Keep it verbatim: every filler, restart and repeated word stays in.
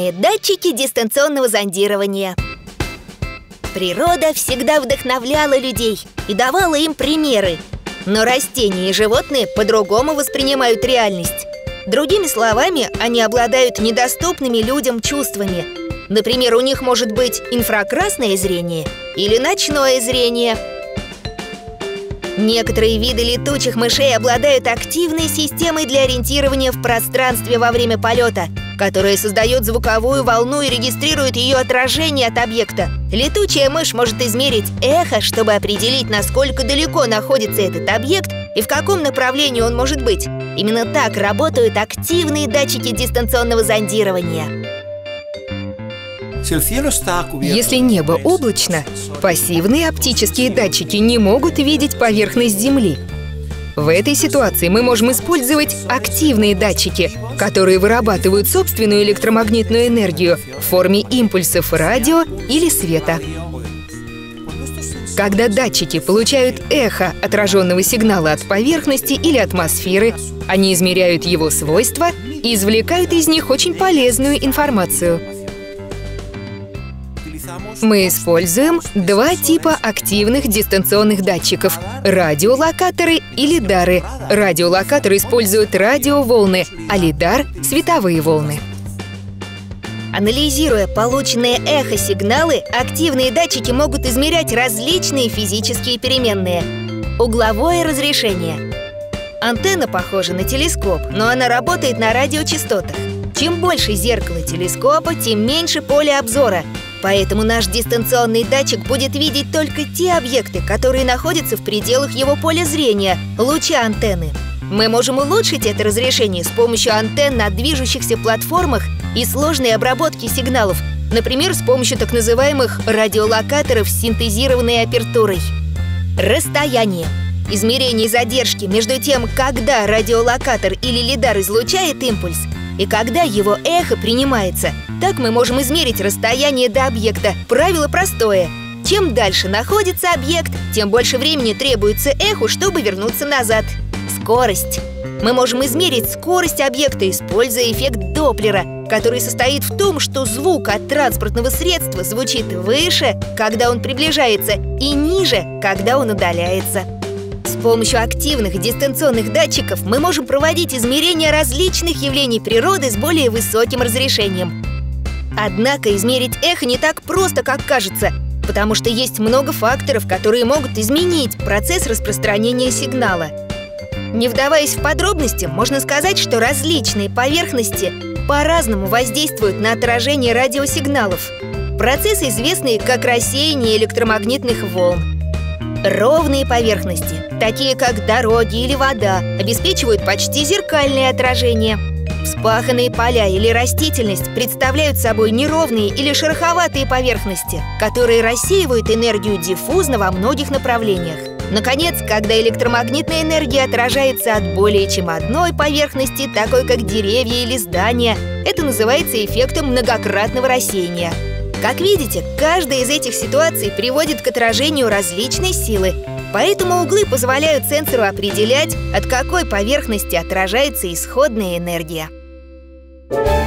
Различные датчики дистанционного зондирования. Природа всегда вдохновляла людей и давала им примеры. Но растения и животные по-другому воспринимают реальность. Другими словами, они обладают недоступными людям чувствами. Например, у них может быть инфракрасное зрение или ночное зрение. Некоторые виды летучих мышей обладают активной системой для ориентирования в пространстве во время полета, которая создает звуковую волну и регистрирует ее отражение от объекта. Летучая мышь может измерить эхо, чтобы определить, насколько далеко находится этот объект и в каком направлении он может быть. Именно так работают активные датчики дистанционного зондирования. Если небо облачно, пассивные оптические датчики не могут видеть поверхность Земли. В этой ситуации мы можем использовать активные датчики, которые вырабатывают собственную электромагнитную энергию в форме импульсов радио или света. Когда датчики получают эхо отраженного сигнала от поверхности или атмосферы, они измеряют его свойства и извлекают из них очень полезную информацию. Мы используем два типа активных дистанционных датчиков – радиолокаторы и лидары. Радиолокаторы используют радиоволны, а лидар – световые волны. Анализируя полученные эхосигналы, активные датчики могут измерять различные физические переменные. Угловое разрешение. Антенна похожа на телескоп, но она работает на радиочастотах. Чем больше зеркало телескопа, тем меньше поле обзора. Поэтому наш дистанционный датчик будет видеть только те объекты, которые находятся в пределах его поля зрения, луча антенны. Мы можем улучшить это разрешение с помощью антенн на движущихся платформах и сложной обработки сигналов, например, с помощью так называемых радиолокаторов с синтезированной апертурой. Расстояние. Измерение задержки между тем, когда радиолокатор или лидар излучает импульс, и когда его эхо принимается. Так мы можем измерить расстояние до объекта. Правило простое. Чем дальше находится объект, тем больше времени требуется эху, чтобы вернуться назад. Скорость. Мы можем измерить скорость объекта, используя эффект Доплера, который состоит в том, что звук от транспортного средства звучит выше, когда он приближается, и ниже, когда он удаляется. С помощью активных дистанционных датчиков мы можем проводить измерения различных явлений природы с более высоким разрешением. Однако измерить эхо не так просто, как кажется, потому что есть много факторов, которые могут изменить процесс распространения сигнала. Не вдаваясь в подробности, можно сказать, что различные поверхности по-разному воздействуют на отражение радиосигналов. Процессы, известные как рассеяние электромагнитных волн. Ровные поверхности, такие как дороги или вода, обеспечивают почти зеркальное отражение. Вспаханные поля или растительность представляют собой неровные или шероховатые поверхности, которые рассеивают энергию диффузно во многих направлениях. Наконец, когда электромагнитная энергия отражается от более чем одной поверхности, такой как деревья или здания, это называется эффектом многократного рассеяния. Как видите, каждая из этих ситуаций приводит к отражению различной силы, поэтому углы позволяют сенсору определять, от какой поверхности отражается исходная энергия.